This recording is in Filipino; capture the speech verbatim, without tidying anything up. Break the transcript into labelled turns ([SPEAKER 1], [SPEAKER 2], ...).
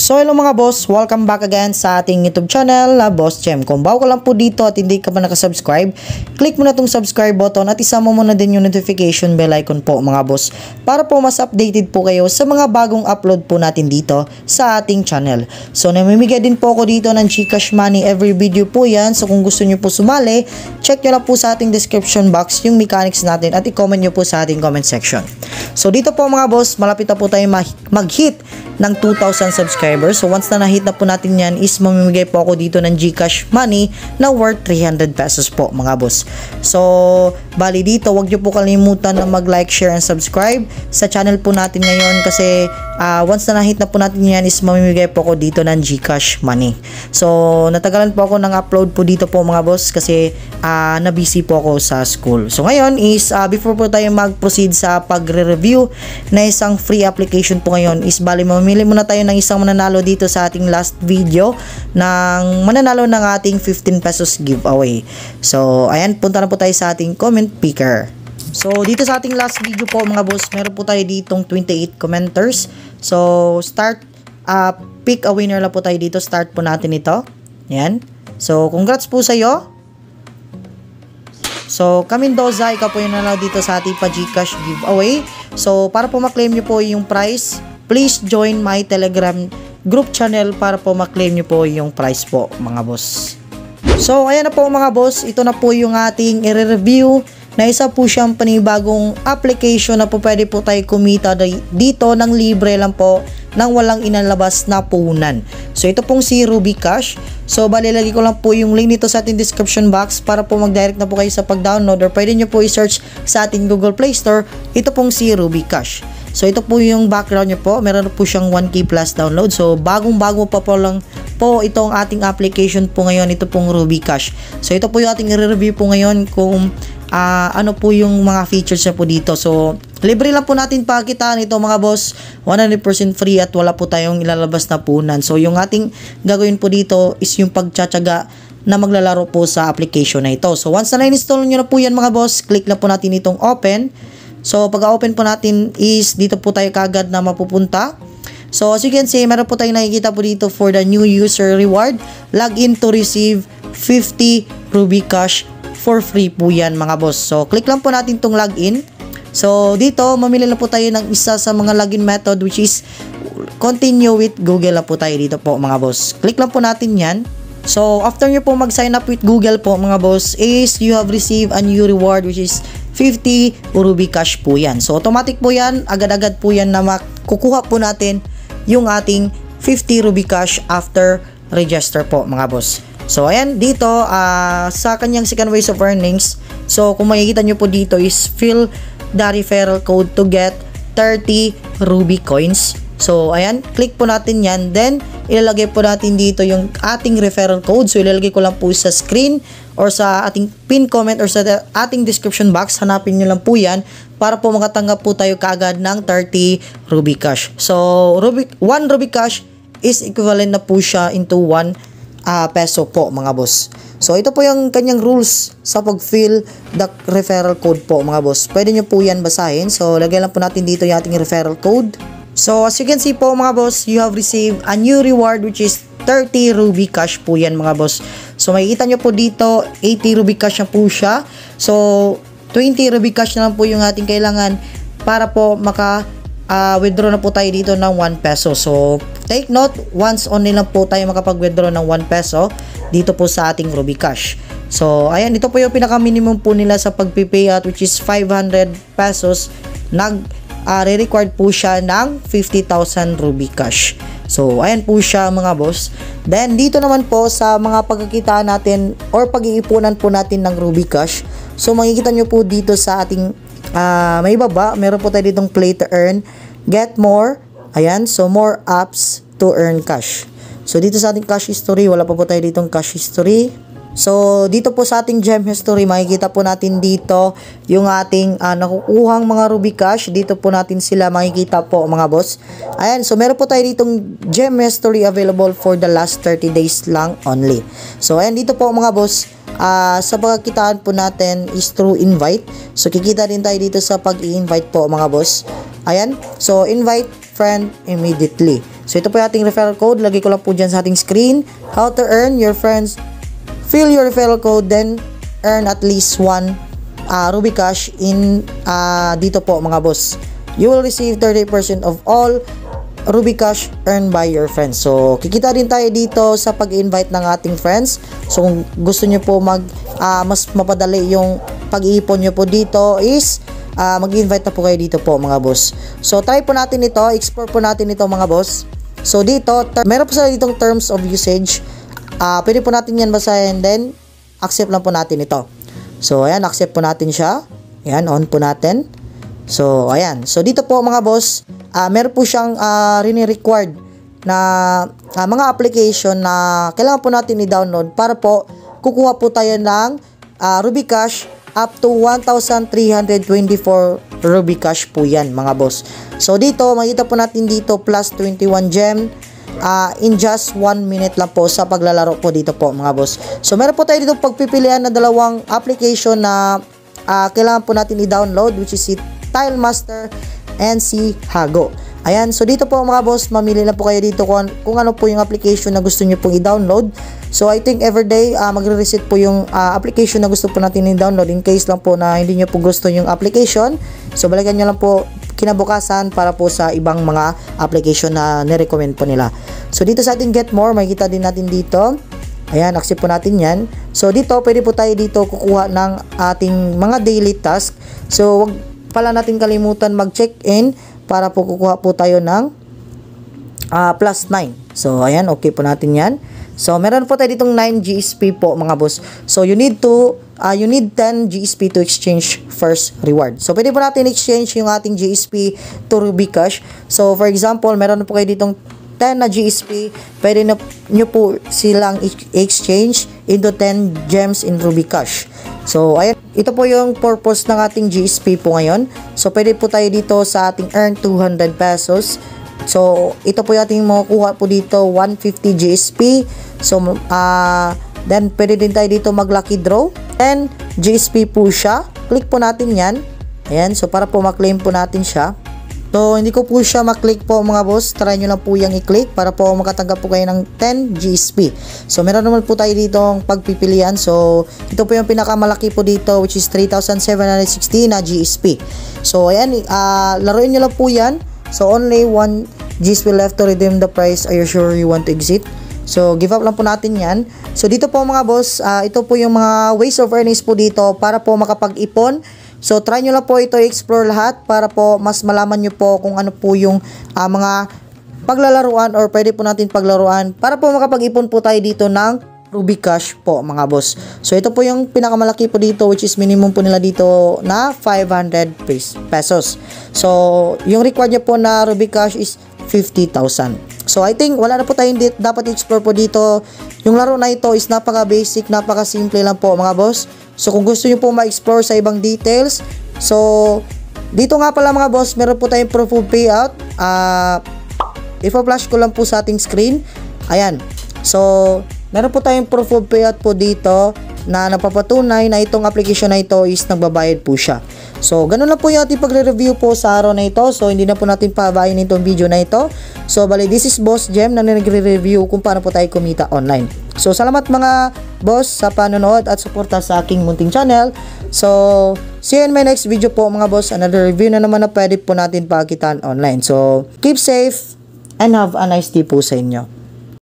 [SPEAKER 1] So hello mga boss, welcome back again sa ating YouTube channel na Boss Chem. Kung bago ka lang po dito at hindi ka pa nakasubscribe, click mo na itong subscribe button at isama mo na din yung notification bell icon po mga boss para po mas updated po kayo sa mga bagong upload po natin dito sa ating channel. So namimigay din po ako dito ng GCash money every video po yan. So kung gusto nyo po sumali, check nyo lang po sa ating description box yung mechanics natin at i-comment nyo po sa ating comment section. So dito po mga boss, malapit na po tayo mag-hit ng two thousand subscribers. So once na na-hit na po natin yan is mamimigay po ako dito ng GCash money na worth three hundred pesos po mga boss. So bali dito, wag nyo po kalimutan na mag-like, share, and subscribe sa channel po natin ngayon kasi uh, once na na-hit na po natin yan is mamimigay po ako dito ng GCash money. So natagalan po ako ng upload po dito po mga boss kasi uh, na-busy po ako sa school. So ngayon is uh, before po tayo mag-proceed sa pagre-review na isang free application po ngayon is bali mamimili muna tayo ng isang mananalo dito sa ating last video ng mananalo ng ating fifteen pesos giveaway. So ayan, punta na po tayo sa ating comment picker. So dito sa ating last video po mga boss, meron po tayo ditong twenty-eight commenters. So start uh, pick a winner lang po tayo dito. Start po natin ito. Ayan. So congrats po sa iyo. So Kamindoza, ikaw po yung nanalo dito sa ating pa GCash giveaway. So para po maklaim nyo po yung prize, please join my Telegram group channel para po maklaim nyo po yung prize po mga boss. So ayan na po mga boss, ito na po yung ating i-review na isa po siyang panibagong application na po pwede po tayo kumita dito ng libre lang po nang walang inalabas na puhunan. So ito pong si RubyCash. So balilagay ko lang po yung link nito sa ating description box para po mag-direct na po kayo sa pag-download or pwede nyo po i-search sa ating Google Play Store. Ito pong si RubyCash. So ito po yung background nyo po. Meron po siyang one K plus download. So bagong bago pa po lang po itong ating application po ngayon. Ito pong RubyCash. So ito po yung ating i-review po ngayon kung uh, ano po yung mga features niya po dito. So libre lang po natin pakitaan ito mga boss. one hundred percent free at wala po tayong ilalabas na punan. So yung ating gagawin po dito is yung pagtsatsaga na maglalaro po sa application na ito. So once na na-install nyo na po yan mga boss, click na po natin itong open. So pag-open po natin is dito po tayo kagad na mapupunta. So as you can see, meron po tayong nakikita po dito for the new user reward. Login to receive fifty RubyCash for free po yan mga boss. So click lang po natin itong login. So dito, mamili lang po tayo ng isa sa mga login method which is continue with Google lang po tayo dito po mga boss. Click lang po natin yan. So after nyo po mag-sign up with Google po mga boss is you have received a new reward which is fifty RubyCash po yan. So automatic po yan, agad-agad po yan na makukuha po natin yung ating fifty RubyCash after register po mga boss. So ayan dito uh, sa kanyang second ways of earnings. So kung makikita nyo po dito is fill the referral code to get thirty Ruby coins. So ayan, click po natin yan. Then ilalagay po natin dito yung ating referral code. So ilalagay ko lang po sa screen or sa ating pin comment or sa ating description box. Hanapin nyo lang po yan para po makatanggap po tayo kaagad ng thirty RubyCash. So Ruby, one RubyCash is equivalent na po siya into one uh, peso po mga boss. So ito po yung kanyang rules sa pag-fill the referral code po mga boss. Pwede nyo po yan basahin. So lagay lang po natin dito yung ating referral code. So as you can see po mga boss, you have received a new reward which is thirty RubyCash po yan mga boss. So makikita nyo po dito eighty RubyCash na po siya. So twenty RubyCash na lang po yung ating kailangan para po maka uh, withdraw na po tayo dito ng one peso. So take note, once only lang po tayo makapag-withdraw ng one peso dito po sa ating RubyCash. So ayan, ito po yung pinaka-minimum po nila sa pag-payout which is five hundred pesos. Nag uh, re-required po siya ng fifty thousand RubyCash. So ayan po siya mga boss. Then dito naman po sa mga pagkakita natin or pag-iipunan po natin ng RubyCash. So makikita nyo po dito sa ating uh, may baba, meron po tayo ditong play to earn, get more. Ayan, so more apps to earn cash. So dito sa ating cash history, wala pa po tayo ditong cash history. So dito po sa ating gem history, makikita po natin dito yung ating uh, nakukuhang mga RubyCash. Dito po natin sila makikita po mga boss. Ayan, so meron po tayo ditong gem history available for the last thirty days lang only. So ayan dito po mga boss, uh, sa pagkakitaan po natin is through invite. So kikita din tayo dito sa pag-i-invite po mga boss. Ayan, so invite friend immediately. So ito po yung ating referral code. Lagay ko lang po dyan sa ating screen. How to earn your friends. Fill your referral code, then earn at least one uh, Ruby Cash in uh, dito po mga boss. You will receive thirty percent of all Ruby Cash earned by your friends. So, kikita din tayo dito sa pag-invite ng ating friends. So, kung gusto nyo po mag, uh, mas mapadali yung pag-iipon nyo po dito is, uh, mag-invite na po kayo dito po mga boss. So, try po natin ito, explore po natin ito mga boss. So, dito, meron po sila ditong terms of usage. Uh, pwede po natin yan basahin, then, accept lang po natin ito. So, ayan, accept po natin siya. Ayan, on po natin. So, ayan. So, dito po mga boss, uh, meron po siyang uh, rini-required na uh, mga application na kailangan po natin i-download para po kukuha po tayo ng uh, Ruby Cash up to one thousand three hundred twenty-four Ruby Cash po yan mga boss. So, dito, makita po natin dito plus twenty-one gem uh, in just one minute lang po sa paglalaro po dito po mga boss. So, meron po tayo dito pagpipilian na dalawang application na uh, kailangan po natin i-download, which is si Tilemaster and si Hago. Ayan, so dito po mga boss, mamili na po kayo dito kung, kung ano po yung application na gusto nyo pong i-download. So I think everyday uh, magre-reset po yung uh, application na gusto po natin i-download in case lang po na hindi nyo po gusto yung application. So balikan nyo lang po kinabukasan para po sa ibang mga application na nirecommend po nila. So dito sa ating get more, makikita din natin dito. Ayan, accept po natin yan. So dito, pwede po tayo dito kukuha ng ating mga daily task. So wag pala natin kalimutan mag-check-in para po kukuha po tayo ng uh, plus nine. So, ayan, okay po natin yan. So, meron po tayo ditong nine G S P po mga boss. So, you need to, uh, you need ten G S P to exchange first reward. So, pwede po natin exchange yung ating G S P to Ruby Cash. So, for example, meron po kayo ditong ten na G S P, pwede na nyo po silang exchange into ten gems in Ruby Cash. So, ayan, ito po yung purpose ng ating G S P po ngayon. So, pwede po tayo dito sa ating earn two hundred pesos. So, ito po yung ating makukuha po dito, one hundred fifty G S P. So, uh, then, pwede din tayo dito mag-lucky draw. And, G S P po siya. Click po natin yan. Ayan, so para po maklaim po natin siya. So, hindi ko po siya maklik po mga boss. Try nyo lang po yung i-click para po makatanggap po kayo ng ten G S P. So, meron naman po tayo dito ang pagpipilian. So, ito po yung pinakamalaki po dito which is three thousand seven hundred sixty na G S P. So, ayan, uh, laruin nyo lang po yan. So, only one G S P left to redeem the price. Are you sure you want to exit? So, give up lang po natin yan. So, dito po mga boss, uh, ito po yung mga ways of earnings po dito para po makapag-ipon. So, try nyo lang po ito i-explore lahat para po mas malaman nyo po kung ano po yung uh, mga paglalaruan or pwede po natin paglaruan para po makapag-ipon po tayo dito ng Ruby Cash po mga boss. So, ito po yung pinakamalaki po dito which is minimum po nila dito na five hundred pesos. So, yung required nyo po na Ruby Cash is fifty thousand. So, I think wala na po tayong dapat i-explore po dito. Yung laro na ito is napaka-basic, napaka-simple lang po mga boss. So, kung gusto nyo po ma-explore sa ibang details, so, dito nga pala mga boss, meron po tayong proof of payout. Uh, Ipa-flash ko lang po sa ating screen. Ayan. So, meron po tayong proof of payout po dito na napapatunay na itong application na ito is nagbabayad po siya. So, ganun lang po yung ating pagre-review po sa araw na ito. So, hindi na po natin pabayin itong video na ito. So, bali, this is Boss Jem na nagre-review kung paano po tayo kumita online. So, salamat mga boss sa panonood at suporta sa aking munting channel. So, see you in my next video po mga boss. Another review na naman na pwede po natin pakitaan online. So, keep safe and have a nice day po sa inyo.